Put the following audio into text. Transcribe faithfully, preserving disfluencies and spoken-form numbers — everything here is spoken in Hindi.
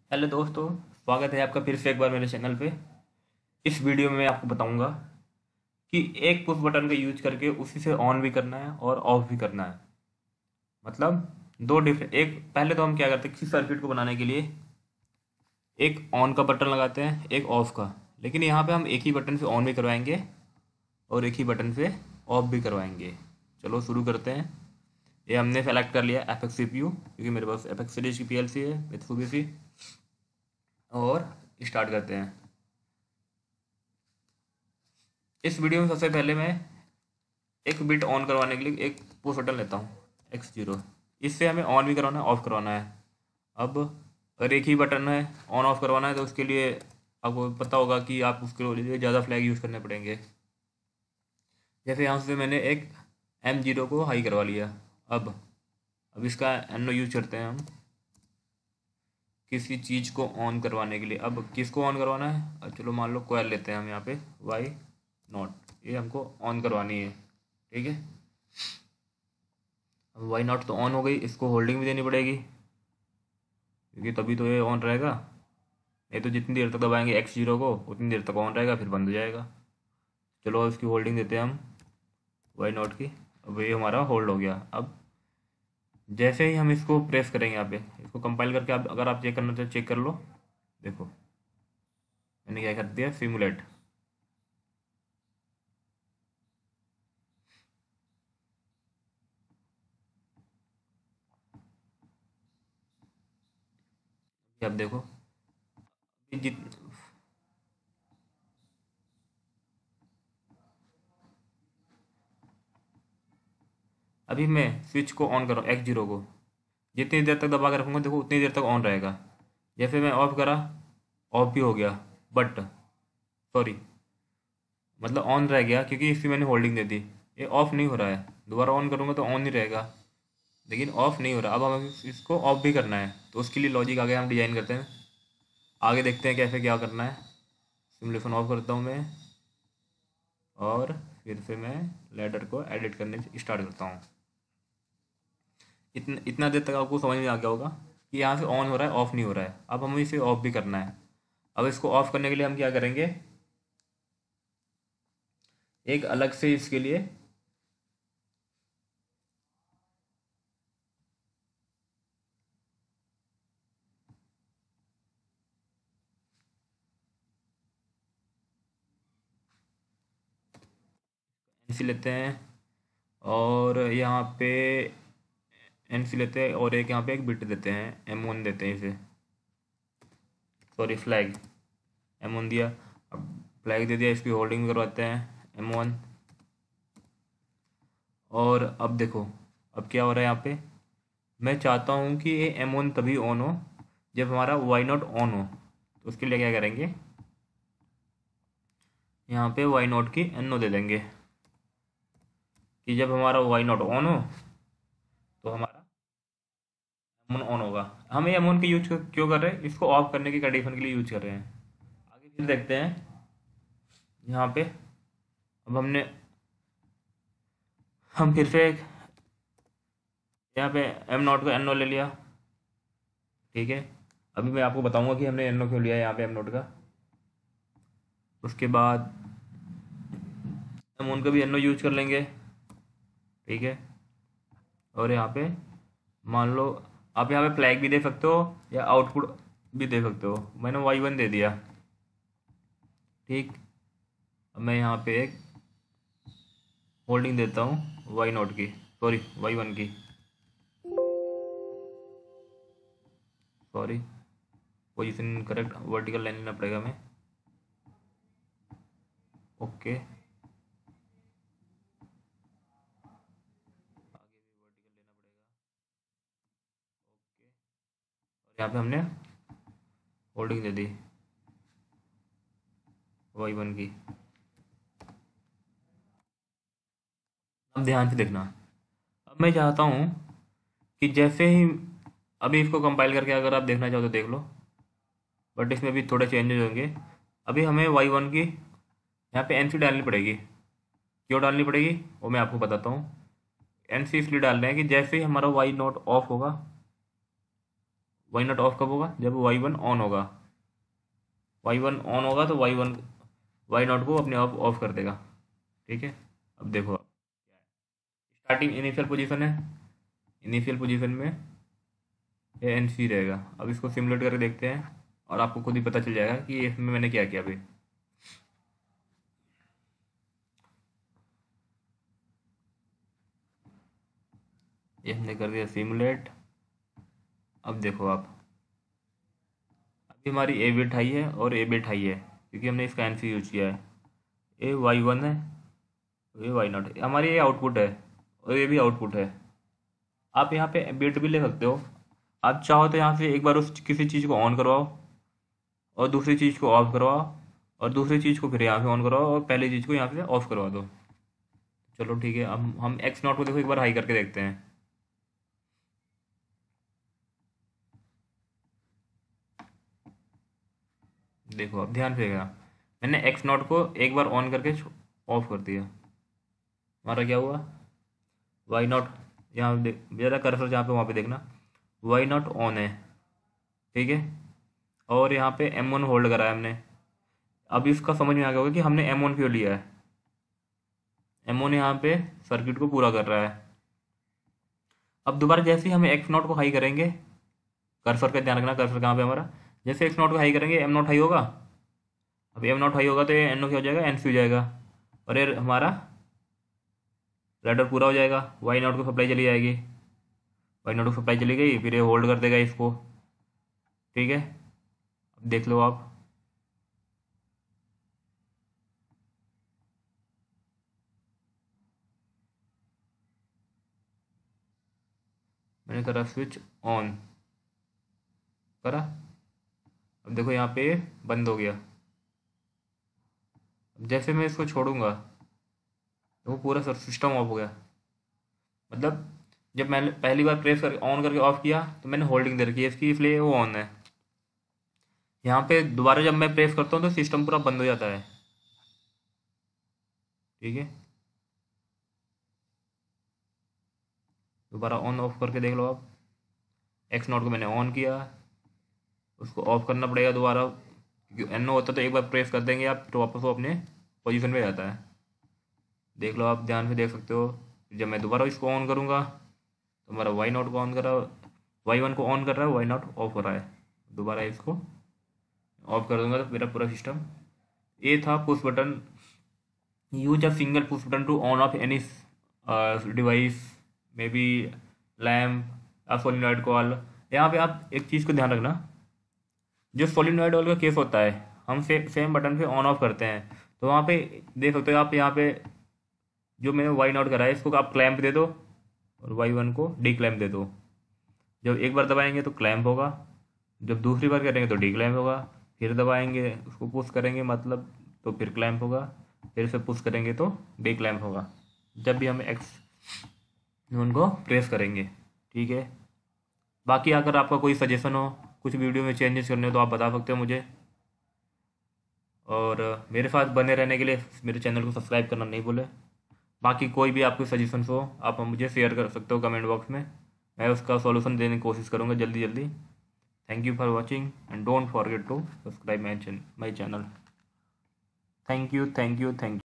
हेलो दोस्तों, स्वागत है आपका फिर से एक बार मेरे चैनल पे। इस वीडियो में मैं आपको बताऊंगा कि एक पुश बटन का यूज करके उसी से ऑन भी करना है और ऑफ भी करना है। मतलब दो डिफरेंट एक पहले तो हम क्या करते हैं, किसी सर्किट को बनाने के लिए एक ऑन का बटन लगाते हैं, एक ऑफ का। लेकिन यहाँ पे हम एक ही बटन से ऑन भी करवाएंगे और एक ही बटन से ऑफ भी करवाएंगे। चलो शुरू करते हैं। ये हमने सेलेक्ट कर लिया F X C P U, क्योंकि मेरे पास एफ एक्स सीरीज की पी एल सी है मित्सुबिशी। और स्टार्ट करते हैं। इस वीडियो में सबसे पहले मैं एक बिट ऑन करवाने के लिए एक पुश बटन लेता हूँ, एक्स जीरो। इससे हमें ऑन भी करवाना है, ऑफ करवाना है। अब अगर एक ही बटन है ऑन ऑफ करवाना है तो उसके लिए आपको पता होगा कि आप उसके लिए ज़्यादा फ्लैग यूज़ करने पड़ेंगे। जैसे यहाँ से मैंने एक एम जीरो को हाई करवा लिया। अब अब इसका एन ओ यूज करते हैं हम किसी चीज़ को ऑन करवाने के लिए। अब किसको ऑन करवाना है, अब चलो मान लो कोयल लेते हैं हम यहाँ पे वाई नॉट, ये हमको ऑन करवानी है। ठीक है, अब वाई नॉट तो ऑन हो गई, इसको होल्डिंग भी देनी पड़ेगी क्योंकि तभी तो ये ऑन रहेगा। नहीं तो जितनी देर तक दबाएंगे एक्स जीरो को उतनी देर तक ऑन रहेगा, फिर बंद हो जाएगा। चलो इसकी होल्डिंग देते हैं हम वाई नॉट की। अब ये हमारा होल्ड हो गया। अब जैसे ही हम इसको प्रेस करेंगे यहाँ पे, इसको कंपाइल करके आप अगर आप चेक करना चाहो चेक कर लो। देखो मैंने क्या कर दिया, सिमुलेट। अब देखो जित अभी मैं स्विच को ऑन कर रहा हूँ एक्स जीरो को। जितनी देर तक दबा के रखूँगा देखो उतनी देर तक ऑन रहेगा। जैसे मैं ऑफ करा, ऑफ भी हो गया, बट सॉरी मतलब ऑन रह गया क्योंकि इसकी मैंने होल्डिंग दे दी। ये ऑफ नहीं हो रहा है, दोबारा ऑन करूँगा तो ऑन नहीं रहेगा, लेकिन ऑफ नहीं हो रहा। अब हमें इसको ऑफ भी करना है तो उसके लिए लॉजिक आगे हम डिजाइन करते हैं। आगे देखते हैं कैसे क्या करना है। सिमुलेशन ऑफ करता हूँ मैं और फिर से मैं लैडर को एडिट करने से स्टार्ट करता हूँ। इतना इतना देर तक आपको समझ में आ गया होगा कि यहाँ से ऑन हो रहा है, ऑफ नहीं हो रहा है। अब हमें इसे ऑफ भी करना है। अब इसको ऑफ करने के लिए हम क्या करेंगे, एक अलग से इसके लिए एन सी लेते हैं और यहाँ पे एन सी लेते हैं और एक यहाँ पे एक बिट देते हैं, एम वन देते हैं इसे। सॉरी फ्लैग, एम वन दिया। अब फ्लैग दे दिया, इसकी होल्डिंग करवाते हैं एम वन। और अब देखो अब क्या हो रहा है यहाँ पे, मैं चाहता हूँ कि ये एम वन तभी ऑन हो जब हमारा वाई नॉट ऑन हो। तो उसके लिए क्या करेंगे, यहाँ पे वाई नॉट की एन ओ दे देंगे कि जब हमारा वाई नॉट ऑन हो तो हमारा एम वन ऑन होगा। हम ये एम वन की यूज क्यों कर रहे हैं, इसको ऑफ करने की कंडीशन के लिए यूज कर रहे हैं। आगे फिर देखते हैं यहाँ पे। अब हमने हम फिर से एक यहाँ पे एम नॉट को एन ओ ले लिया। ठीक है, अभी मैं आपको बताऊंगा कि हमने एन ओ क्यों लिया है यहाँ पे एम नॉट का। उसके बाद हम उनका भी एन ओ यूज कर लेंगे। ठीक है, और यहाँ पे मान लो आप यहाँ पे फ्लैग भी दे सकते हो या आउटपुट भी दे सकते हो। मैंने वाई वन दे दिया। ठीक, अब मैं यहाँ पे एक होल्डिंग देता हूँ वाई नॉट की, सॉरी वाई वन की, sorry position correct, vertical line लेना पड़ेगा हमें। ओके, आगे भी वर्टिकल लेना पड़ेगा। ओके, और यहाँ पे हमने होल्डिंग दे दी वाई वन की। अब ध्यान से देखना, अब मैं चाहता हूँ कि जैसे ही अभी इसको कंपाइल करके अगर आप देखना चाहो तो देख लो, बट इसमें भी थोड़े चेंजेस होंगे। अभी हमें वाई वन की यहाँ पे एन सी डालनी पड़ेगी। क्यों डालनी पड़ेगी वो मैं आपको बताता हूँ। एन सी इसलिए डाल रहे हैं कि जैसे ही हमारा वाई नॉट ऑफ होगा, वाई नॉट ऑफ कब होगा? जब वाई वन ऑन होगा। वाई वन ऑन होगा तो वाई वन वाई नॉट को अपने आप ऑफ कर देगा। ठीक है, अब देखो स्टार्टिंग इनिशियल पोजीशन है, इनिशियल पोजीशन में ये एन सी रहेगा। अब इसको सिमुलेट करके देखते हैं और आपको खुद ही पता चल जाएगा कि इसमें मैंने क्या किया अभी। ये हमने कर दिया सिमुलेट। अब देखो आप, अभी हमारी ए बिट हाई है और ए बिट हाई है क्योंकि हमने इसका एन सी यूज किया है। ए वाई वन है, ये वाई नॉट, हमारी ये आउटपुट है और ये भी आउटपुट है। आप यहाँ पे बिट भी ले सकते हो। आप चाहो तो यहाँ से एक बार उस किसी चीज़ को ऑन करवाओ और दूसरी चीज़ को ऑफ करवाओ और दूसरी चीज़ को फिर यहाँ से ऑन करवाओ और पहली चीज़ को यहाँ से ऑफ करवा दो। चलो ठीक है, हम हम एक्स नॉट को देखो एक बार हाई करके देखते हैं। देखो अब ध्यान से देखना, मैंने एक्स नॉट को एक बार ऑन करके ऑफ कर दिया। हमारा क्या हुआ? वाई नॉट, यहाँ देख ज़्यादा कर्सर जहाँ पे वहाँ पे देखना, वाई नॉट ऑन है। ठीक है, और यहाँ पे एम वन होल्ड करा है हमने। अब इसका समझ में आ गया होगा कि हमने एम वन क्यों लिया है। एम वन यहाँ पे सर्किट को पूरा कर रहा है। अब दोबारा जैसे ही हम एक्स नॉट को हाई करेंगे, कर्सर का ध्यान रखना, कर्सर कहाँ पे हमारा, जैसे एक्स नॉट को हाई करेंगे एम नॉट हाई होगा। अब एम नॉट हाई होगा तो ये एन ओ क्या हो जाएगा? एन सी हो जाएगा और ये हमारा लैडर पूरा हो जाएगा। वाई नॉट को सप्लाई चली जाएगी, वाई नॉट को सप्लाई चली गई, फिर ये होल्ड कर देगा इसको। ठीक है, अब देख लो आप, मैंने करा स्विच ऑन करा। अब देखो यहाँ पे बंद हो गया। अब जैसे मैं इसको छोड़ूंगा तो वो पूरा सिस्टम ऑफ हो गया। मतलब जब मैंने पहली बार प्रेस करके ऑन करके ऑफ किया तो मैंने होल्डिंग दे रखी है इसकी, इसलिए वो ऑन है। यहाँ पे दोबारा जब मैं प्रेस करता हूँ तो सिस्टम पूरा बंद हो जाता है। ठीक है, दोबारा ऑन ऑफ करके देख लो आप। एक्स नॉट को मैंने ऑन किया, उसको ऑफ करना पड़ेगा दोबारा क्योंकि एन होता तो एक बार प्रेस कर देंगे आप तो वापस वो अपने पोजीशन पे जाता है। देख लो आप, ध्यान से देख सकते हो। जब मैं दोबारा इसको ऑन करूँगा तो हमारा वाई नॉट को ऑन कर रहा है, वाई वन को ऑन कर रहा है, वाई नॉट ऑफ हो रहा है। दोबारा इसको ऑफ कर दूंगा तो मेरा पूरा सिस्टम। ये था push button, use a single push button to on off any device, may be lamp या सोलिनॉइड कॉल। यहाँ पे आप एक चीज़ को ध्यान रखना, जो सोलिनॉइड कॉल का केस होता है हम से, सेम बटन पे ऑन ऑफ करते हैं तो वहाँ पे देख सकते हो आप, यहाँ पे जो मैंने वाई नॉट करा है इसको आप क्लैंप दे दो और वाई वन को डी क्लैंप दे दो। जब एक बार दबाएंगे तो क्लैंप होगा, जब दूसरी बार करेंगे तो डी क्लैंप होगा, फिर दबाएंगे उसको पुश करेंगे मतलब तो फिर क्लैंप होगा, फिर से पुश करेंगे तो डी क्लैंप होगा जब भी हम एक्स उनको प्रेस करेंगे। ठीक है, बाकी अगर आपका कोई सजेशन हो, कुछ वीडियो में चेंजेस करने हो तो आप बता सकते हो मुझे। और मेरे साथ बने रहने के लिए मेरे चैनल को सब्सक्राइब करना नहीं भूलें। बाकी कोई भी आपके सजेशंस हो आप मुझे शेयर कर सकते हो कमेंट बॉक्स में, मैं उसका सॉल्यूशन देने की कोशिश करूँगा जल्दी जल्दी। Thank you for watching and don't forget to subscribe my my channel. Thank you thank you thank you.